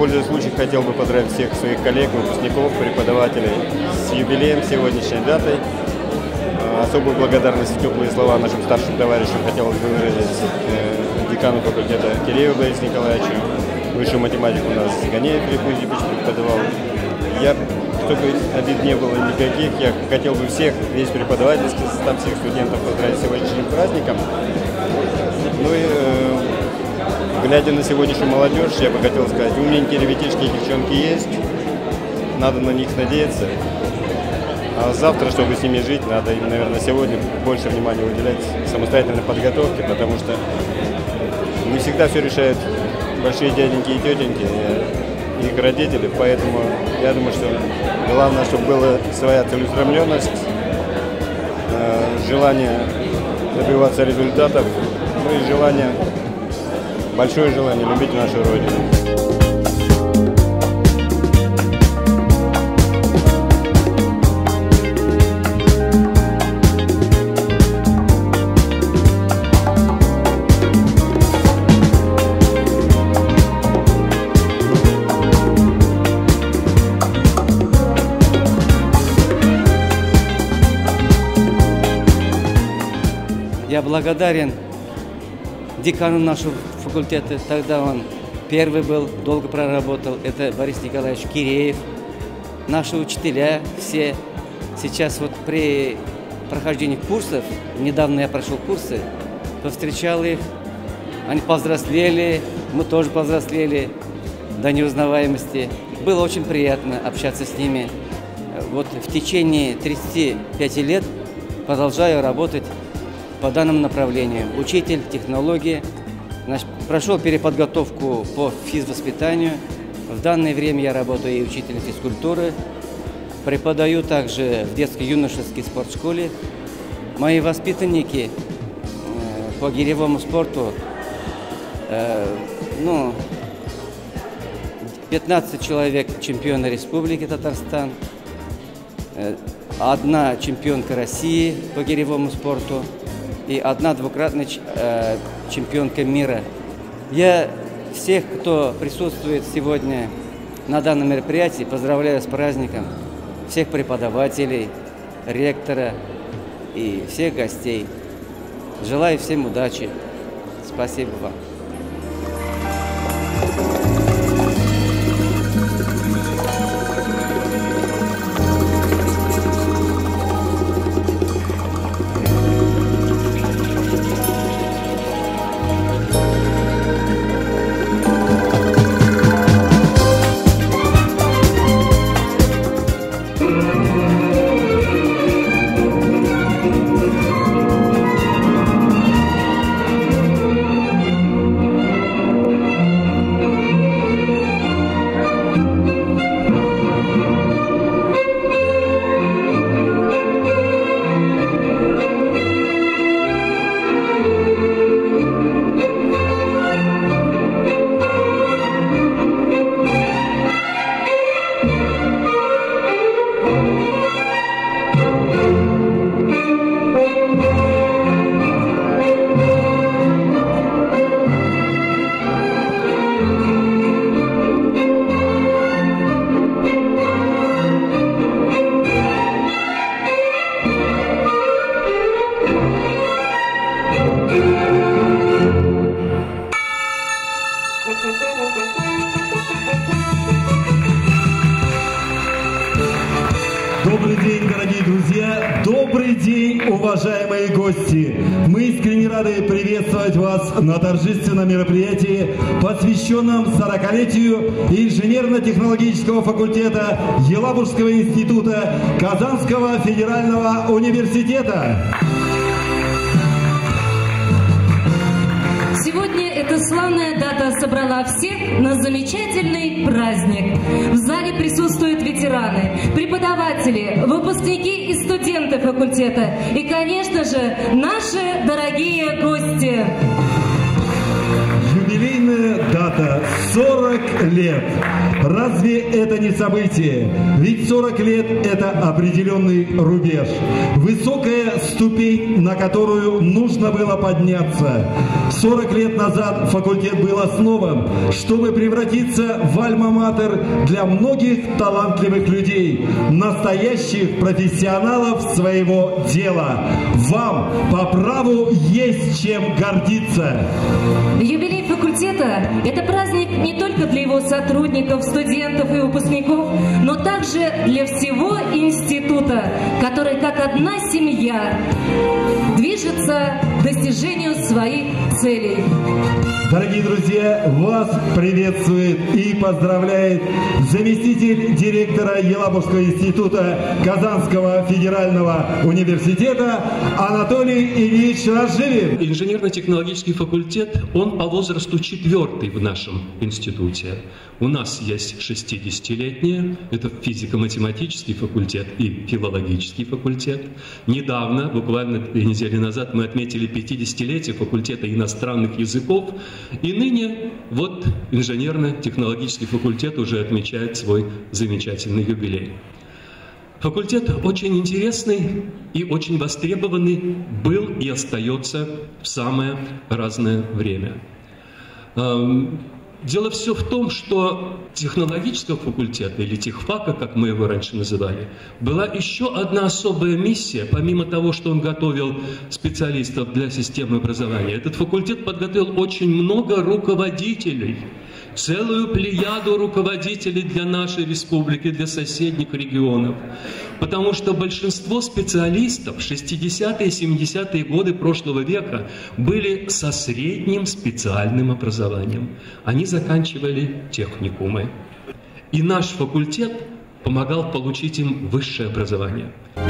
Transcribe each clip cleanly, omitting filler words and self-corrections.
пользуясь случаем, хотел бы поздравить всех своих коллег, выпускников, преподавателей с юбилеем, сегодняшней датой. Особую благодарность и теплые слова нашим старшим товарищам хотелось бы выразить декану факультета Кирееву Борису Николаевичу. Высшую математику у нас Ганеев Филипп Кузьевич преподавал. Чтобы обид не было никаких, я хотел бы всех, весь преподавательский состав, всех студентов поздравить с сегодняшним праздником. Ну и глядя на сегодняшнюю молодежь, я бы хотел сказать, умненькие ребятишки и девчонки есть, надо на них надеяться. А завтра, чтобы с ними жить, надо им, наверное, сегодня больше внимания уделять самостоятельной подготовке, потому что не всегда все решают большие дяденьки и тетеньки, их родители, поэтому я думаю, что главное, чтобы была своя целеустремленность, желание добиваться результатов, ну и желание, большое желание любить нашу Родину. Я благодарен декану нашего факультета, тогда он первый был, долго проработал, это Борис Николаевич Киреев. Наши учителя все сейчас вот при прохождении курсов, недавно я прошел курсы, повстречал их, они повзрослели, мы тоже повзрослели до неузнаваемости. Было очень приятно общаться с ними. Вот в течение 35 лет продолжаю работать по данному направлению. Учитель, технологии. Значит, прошел переподготовку по физвоспитанию. В данное время я работаю и учителем физкультуры. Преподаю также в детско-юношеской спортшколе. Мои воспитанники по гиревому спорту, 15 человек чемпионы Республики Татарстан, одна чемпионка России по гиревому спорту и одна двукратная чемпионка мира. Я всех, кто присутствует сегодня на данном мероприятии, поздравляю с праздником, всех преподавателей, ректора и всех гостей. Желаю всем удачи. Спасибо вам. Добрый день, дорогие друзья! Добрый день, уважаемые гости! Мы искренне рады приветствовать вас на торжественном мероприятии, посвященном 40-летию инженерно-технологического факультета Елабужского института Казанского федерального университета. Сегодня эта славная дата собрала всех на замечательный праздник. В зале присутствуют ветераны, преподаватели, выпускники и студенты факультета и, конечно же, наши дорогие гости. Юбилейная дата – 40 лет. Разве это не событие? Ведь 40 лет – это определенный рубеж. Высокая ступень, на которую нужно было подняться. 40 лет назад факультет был основан, чтобы превратиться в альма-матер для многих талантливых людей, настоящих профессионалов своего дела. Вам по праву есть чем гордиться. Юбилей факультета – это праздник не только для его сотрудников, студентов и выпускников, но также для всего института, который как одна семья движется к достижению своих целей. Дорогие друзья, вас приветствует и поздравляет заместитель директора Елабужского института Казанского федерального университета Анатолий Ильич Разживин. Инженерно-технологический факультет, он по возрасту 4-й в нашем институте. У нас есть 60-летние, это физико-математический факультет и филологический факультет. Недавно, буквально 2 недели назад, мы отметили 50-летие факультета иностранных языков. И ныне вот инженерно-технологический факультет уже отмечает свой замечательный юбилей. Факультет очень интересный и очень востребованный был и остается в самое разное время. Дело все в том, что технологического факультета, или техфака, как мы его раньше называли, была еще одна особая миссия, помимо того, что он готовил специалистов для системы образования. Этот факультет подготовил очень много руководителей, целую плеяду руководителей для нашей республики, для соседних регионов. Потому что большинство специалистов в 60-е и 70-е годы прошлого века были со средним специальным образованием. Они заканчивали техникумы. И наш факультет помогал получить им высшее образование.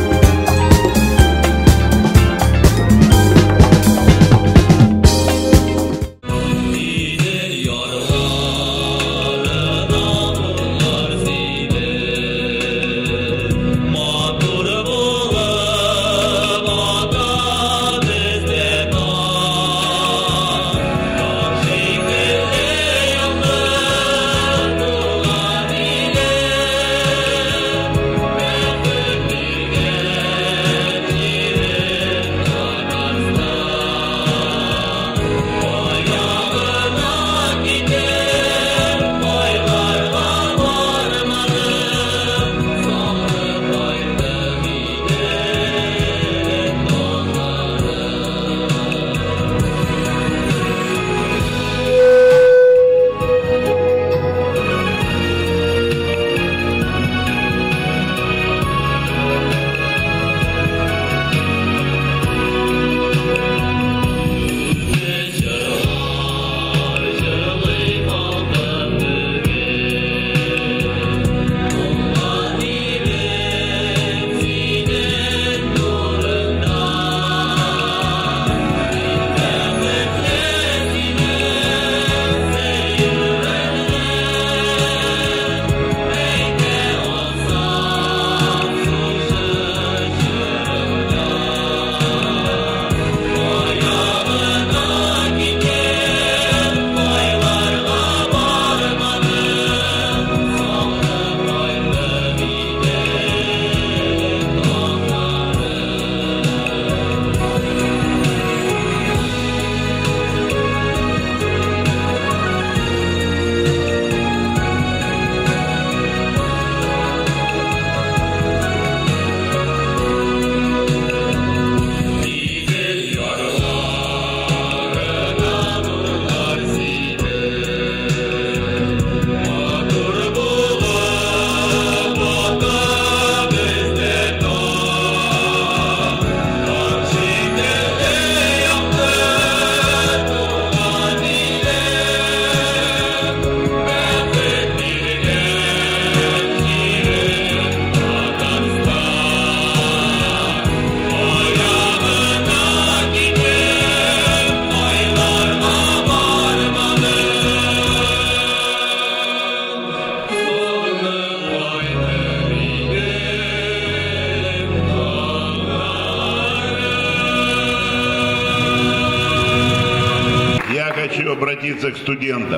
хочу обратиться к студентам.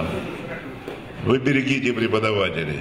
Вы берегите преподавателей.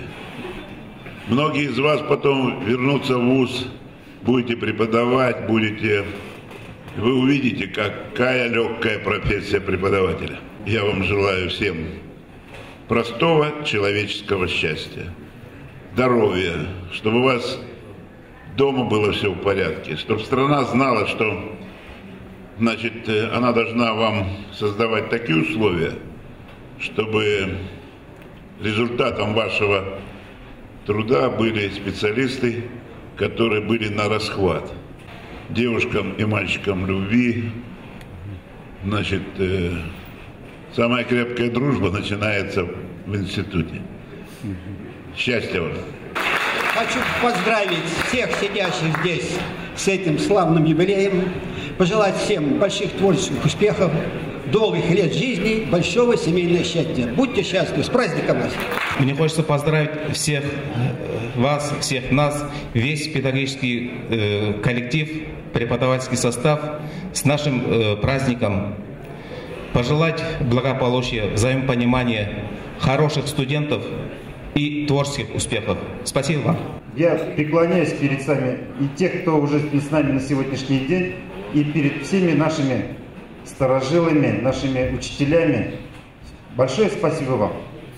Многие из вас потом вернутся в вуз, будете преподавать, будете вы увидите, какая легкая профессия преподавателя. Я вам желаю всем простого человеческого счастья, здоровья, чтобы у вас дома было все в порядке, чтобы страна знала, что, значит, она должна вам создавать такие условия, чтобы результатом вашего труда были специалисты, которые были на расхват. Девушкам и мальчикам любви, значит, самая крепкая дружба начинается в институте. Счастья вам! Хочу поздравить всех сидящих здесь с этим славным юбилеем, пожелать всем больших творческих успехов, долгих лет жизни, большого семейного счастья. Будьте счастливы! С праздником вас! Мне хочется поздравить всех вас, всех нас, весь педагогический коллектив, преподавательский состав с нашим праздником. Пожелать благополучия, взаимопонимания, хороших студентов и творческих успехов. Спасибо вам. Я преклоняюсь перед вами и тех, кто уже с нами на сегодняшний день, и перед всеми нашими старожилами, нашими учителями. Большое спасибо вам.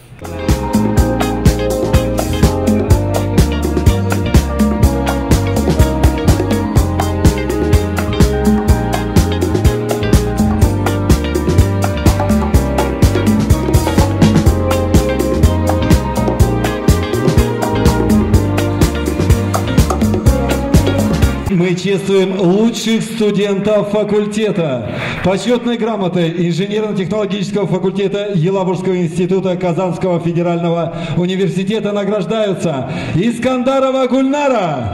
Мы чествуем лучших студентов факультета. Почетной грамотой инженерно-технологического факультета Елабужского института Казанского федерального университета награждаются Искандарова Гульнара,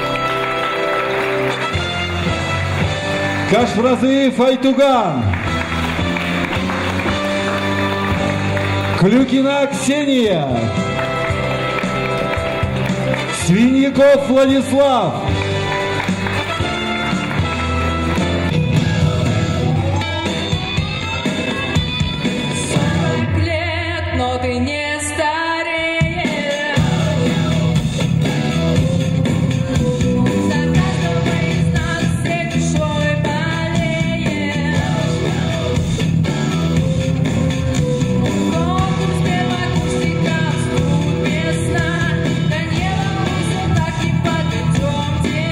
Кашфразыев Айтуган, Клюкина Ксения, Свиньяков Владислав, но ты не стареешь. За каждого из нас всей душой болеешь. Конкурс первокурсников, студ весна. Да не волнуйся, так и подведем тебя.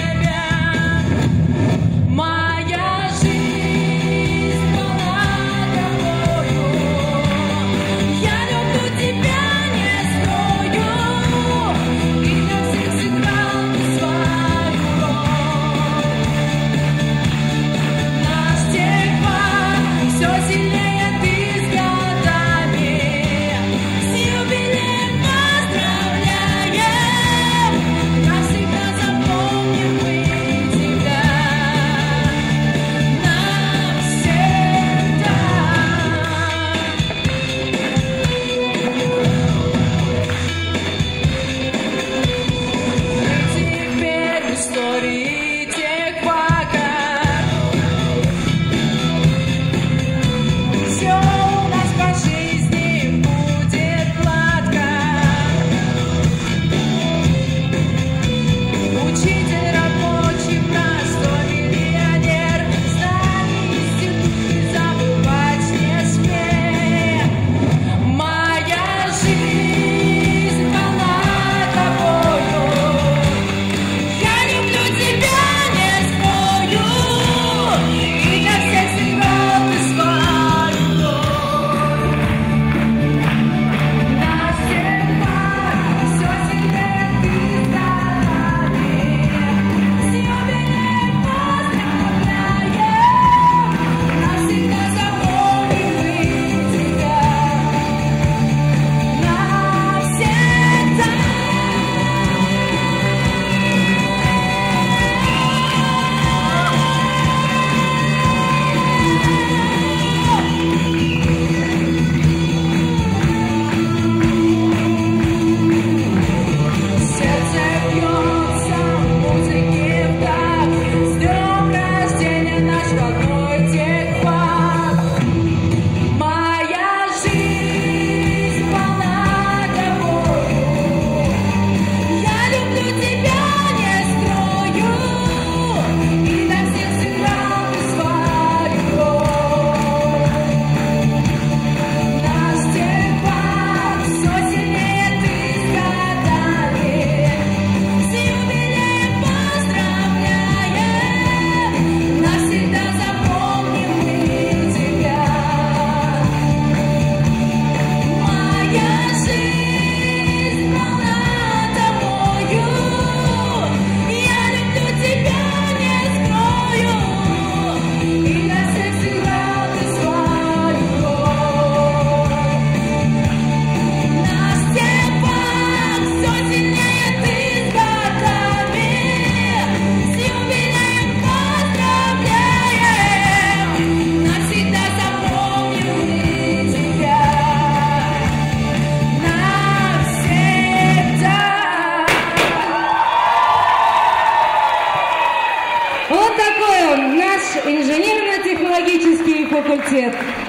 Филологический факультет.